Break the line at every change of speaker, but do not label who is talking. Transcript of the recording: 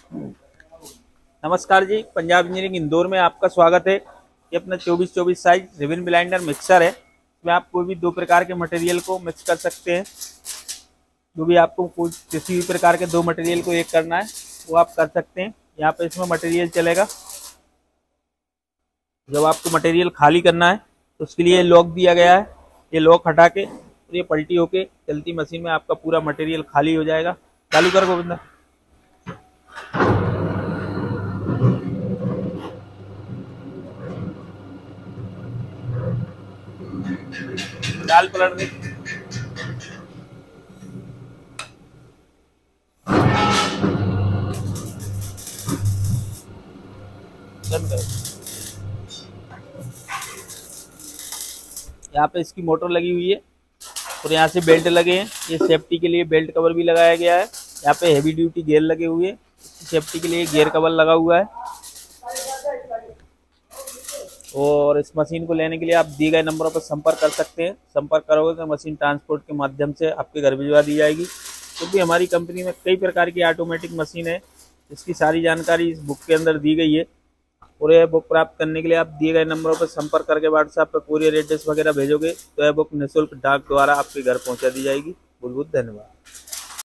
नमस्कार जी, पंजाब इंजीनियरिंग इंदौर में आपका स्वागत है। ये अपना 24-24 साइज रिबन ब्लेंडर मिक्सर है। इसमें आप कोई भी दो प्रकार के मटेरियल को मिक्स कर सकते हैं। जो भी आपको कोई किसी भी प्रकार के दो मटेरियल को एक करना है वो आप कर सकते हैं। यहाँ पे इसमें मटेरियल चलेगा। जब आपको मटेरियल खाली करना है तो उसके लिए लॉक दिया गया है। ये लॉक हटा के और ये पलटी होके चलती मशीन में आपका पूरा मटेरियल खाली हो जाएगा। चालू कर गोविंदा। डाल पलट दे। यहाँ पे इसकी मोटर लगी हुई है और यहाँ से बेल्ट लगे हैं। ये सेफ्टी के लिए बेल्ट कवर भी लगाया गया है। यहाँ पे हैवी ड्यूटी गियर लगे हुए हैं। सेफ्टी के लिए गियर कवर लगा हुआ है। और इस मशीन को लेने के लिए आप दिए गए नंबरों पर संपर्क कर सकते हैं। संपर्क करोगे तो मशीन ट्रांसपोर्ट के माध्यम से आपके घर भिजवा दी जाएगी। क्योंकि हमारी कंपनी में कई प्रकार की ऑटोमेटिक मशीन है। इसकी सारी जानकारी इस बुक के अंदर दी गई है। और यह बुक प्राप्त करने के लिए आप दिए गए नंबरों पर संपर्क करके व्हाट्सएप पर कोरियर एड्रेस वगैरह भेजोगे तो यह बुक निःशुल्क डाक द्वारा आपके घर पहुंचा दी जाएगी। बहुत बहुत धन्यवाद।